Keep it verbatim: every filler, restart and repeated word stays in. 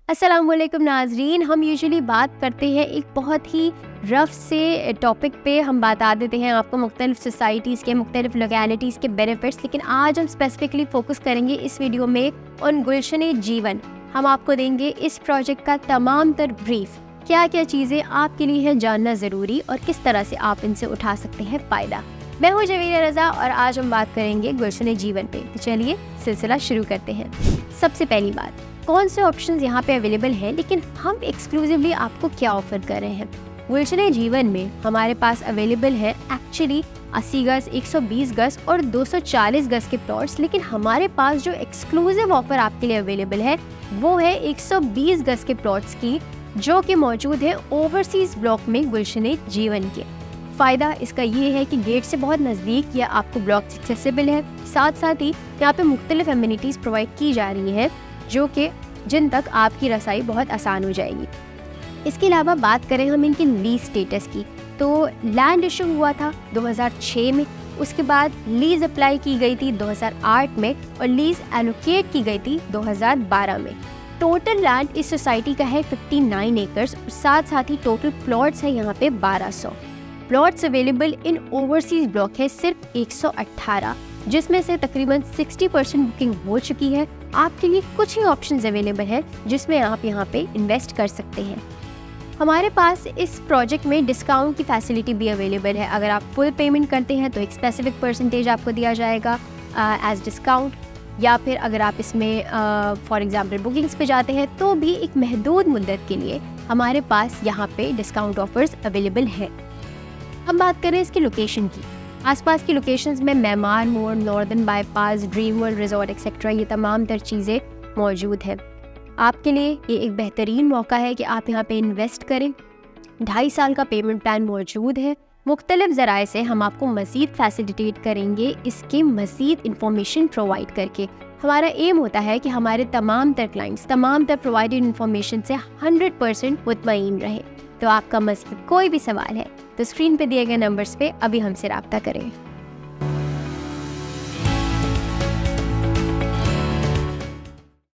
अस्सलामुअलैकुम नाजरीन, हम यूजुअली बात करते हैं एक बहुत ही रफ से टॉपिक पे। हम बता देते हैं आपको मुख्तलिफ सोसाइटीज़ के, मुख्तलिफ लोकेलिटीज़ के बेनिफिट्स, लेकिन आज हम स्पेसिफिकली फोकस करेंगे इस वीडियो में ऑन गुलशन जीवन। हम आपको देंगे इस प्रोजेक्ट का तमाम तर ब्रीफ, क्या क्या चीज़ें आपके लिए है जानना ज़रूरी और किस तरह से आप इनसे उठा सकते हैं फ़ायदा। मैं हूँ जवीरा रज़ा और आज हम बात करेंगे गुलशन जीवन पे। तो चलिए सिलसिला शुरू करते हैं। सबसे पहली बात, कौन से ऑप्शंस यहाँ पे अवेलेबल हैं, लेकिन हम एक्सक्लूसिवली आपको क्या ऑफर कर रहे हैं। गुलशन जीवन में हमारे पास अवेलेबल है एक्चुअली अस्सी गज, एक सौ बीस गज और दो सौ चालीस गज के प्लॉट्स, लेकिन हमारे पास जो एक्सक्लूसिव ऑफर आपके लिए अवेलेबल है वो है एक सौ बीस गज के प्लॉट्स की, जो कि मौजूद है ओवरसीज ब्लॉक में गुलशन जीवन के। फ़ायदा इसका ये है कि गेट से बहुत नज़दीक या आपको ब्लॉक एक्सेसिबल है, साथ साथ ही यहाँ पे मुख्तलिफ एमिनिटीज़ प्रोवाइड की जा रही हैं जो कि जिन तक आपकी रसाई बहुत आसान हो जाएगी। इसके अलावा बात करें हम इनके लीज स्टेटस की, तो लैंड इशू हुआ था दो हज़ार छह में, उसके बाद लीज अप्लाई की गई थी दो हज़ार आठ में और लीज एलोकेट की गई थी दो हज़ार बारह में। टोटल लैंड इस सोसाइटी का है उनसठ एकर्स और साथ साथ ही टोटल प्लॉट्स है यहाँ पे बारह सौ। Plots available in overseas block है सिर्फ एक सौ अठारह, जिसमें से तकरीबन साठ परसेंट बुकिंग हो चुकी है। आपके लिए कुछ ही ऑप्शंस अवेलेबल है जिसमें आप यहाँ पे इन्वेस्ट कर सकते हैं। हमारे पास इस प्रोजेक्ट में डिस्काउंट की फैसिलिटी भी अवेलेबल है। अगर आप फुल पेमेंट करते हैं तो एक स्पेसिफिक परसेंटेज आपको दिया जाएगा एज डिस्काउंट, या फिर अगर आप इसमें फॉर एग्जांपल बुकिंग्स पे जाते हैं तो भी एक महदूद मुद्दत के लिए हमारे पास यहाँ पे डिस्काउंट ऑफर्स अवेलेबल है। हम बात करें इसकी लोकेशन की, आसपास की लोकेशंस में मेमार मोड़, northern bypass, dream world resort et cetera, ये तमाम तर चीज़ें मौजूद हैं। आपके लिए ये एक बेहतरीन मौका है कि आप यहाँ पे इन्वेस्ट करें। ढाई साल का पेमेंट प्लान मौजूद है। मुख्तलिफ ज़राए से हम आपको मज़ीद फैसिलिटेट करेंगे इसके मज़ीद इंफॉर्मेशन प्रोवाइड करके। हमारा एम होता है कि हमारे तमाम तर क्लाइंट्स तमाम तर प्रोवाइडेड इंफॉर्मेशन से हंड्रेड परसेंट मुतमईन रहे। तो आपका मज़ीद कोई भी सवाल है तो स्क्रीन पे दिए गए नंबर्स पे अभी हमसे रब्ता करें।